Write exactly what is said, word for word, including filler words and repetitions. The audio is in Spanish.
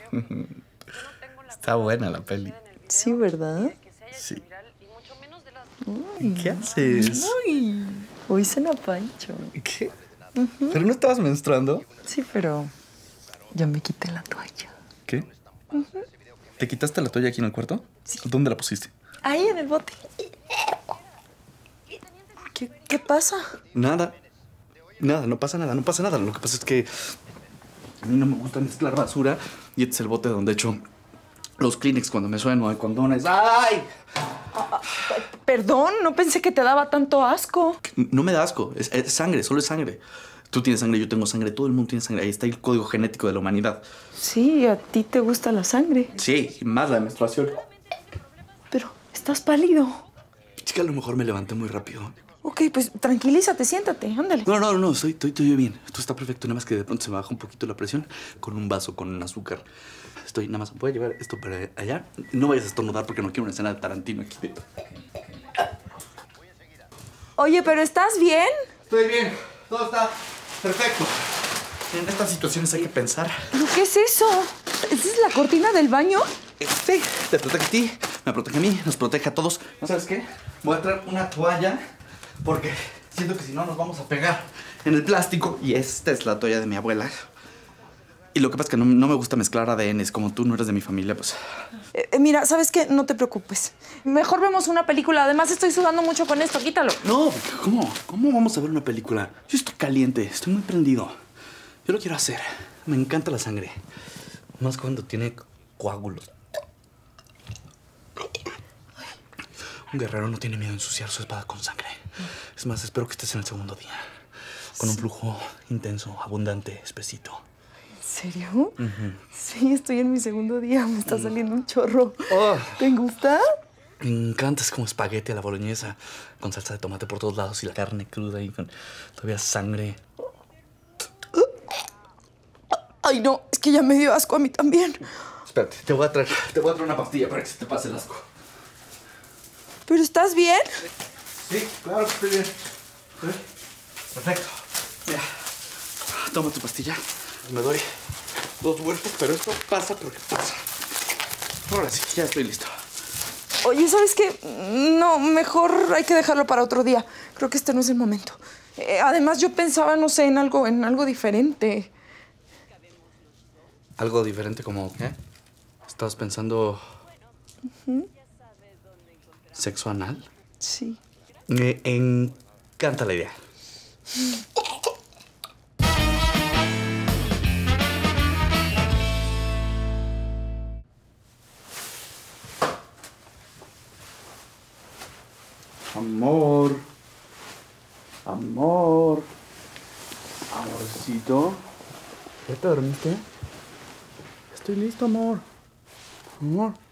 Está buena la peli. Sí, ¿verdad? Sí. Uy, ¿qué haces? Uy, hoy cena Pancho. ¿Qué? Uh-huh. ¿Pero no estabas menstruando? Sí, pero ya me quité la toalla. ¿Qué? Uh-huh. ¿Te quitaste la toalla aquí en el cuarto? Sí. ¿Dónde la pusiste? Ahí en el bote. ¿Qué, qué pasa? Nada. Nada, no pasa nada, no pasa nada. Lo que pasa es que a mí no me gusta mezclar basura y este es el bote donde echo los Kleenex cuando me sueno, hay condones. ¡Ay! Ah, perdón, no pensé que te daba tanto asco. No me da asco, es, es sangre, solo es sangre. Tú tienes sangre, yo tengo sangre, todo el mundo tiene sangre. Ahí está el código genético de la humanidad. Sí, a ti te gusta la sangre. Sí, y más la menstruación. Pero estás pálido. Chica, a lo mejor me levanté muy rápido. Ok, pues tranquilízate, siéntate, ándale. No, no, no, estoy, estoy, estoy bien. Esto está perfecto, nada más que de pronto se me baja un poquito la presión con un vaso con azúcar. Estoy, nada más, voy a llevar esto para allá. No vayas a estornudar porque no quiero una escena de Tarantino aquí. Oye, ¿pero estás bien? Estoy bien, todo está perfecto. En estas situaciones hay que pensar. ¿Pero qué es eso? ¿Esa es la cortina del baño? Sí, te protege a ti, me protege a mí, nos protege a todos. ¿No sabes qué? Voy a traer una toalla porque siento que si no nos vamos a pegar en el plástico. Y esta es la toalla de mi abuela. Y lo que pasa es que no, no me gusta mezclar A D Ns. Como tú no eres de mi familia, pues... Eh, mira, ¿sabes qué? No te preocupes. Mejor vemos una película. Además, estoy sudando mucho con esto. Quítalo. No, ¿cómo? ¿Cómo vamos a ver una película? Yo estoy caliente, estoy muy prendido. Yo lo quiero hacer. Me encanta la sangre. Más cuando tiene coágulos. Un guerrero no tiene miedo a ensuciar su espada con sangre. Es más, espero que estés en el segundo día. Con un flujo intenso, abundante, espesito. ¿En serio? Uh-huh. Sí, estoy en mi segundo día. Me está saliendo un chorro. Oh. ¿Te gusta? Me encanta. Es como espagueti a la boloñesa. Con salsa de tomate por todos lados y la carne cruda y con todavía sangre. Ay, no. Es que ya me dio asco a mí también. Espérate, te voy a traer, te voy a traer una pastilla para que se te pase el asco. ¿Pero estás bien? Sí, claro que estoy bien. ¿Sí? Perfecto. Mira, toma tu pastilla. Me doy dos vueltas, pero esto pasa porque pasa. Ahora sí, ya estoy listo. Oye, ¿sabes qué? No, mejor hay que dejarlo para otro día. Creo que este no es el momento. Eh, además, yo pensaba, no sé, en algo, en algo diferente. ¿Algo diferente como qué? ¿Estabas pensando... Uh-huh. ¿Sexo anal? Sí. Me encanta la idea. Amor. Amor. Amorcito. ¿Ya te dormiste? Estoy listo, amor. Amor.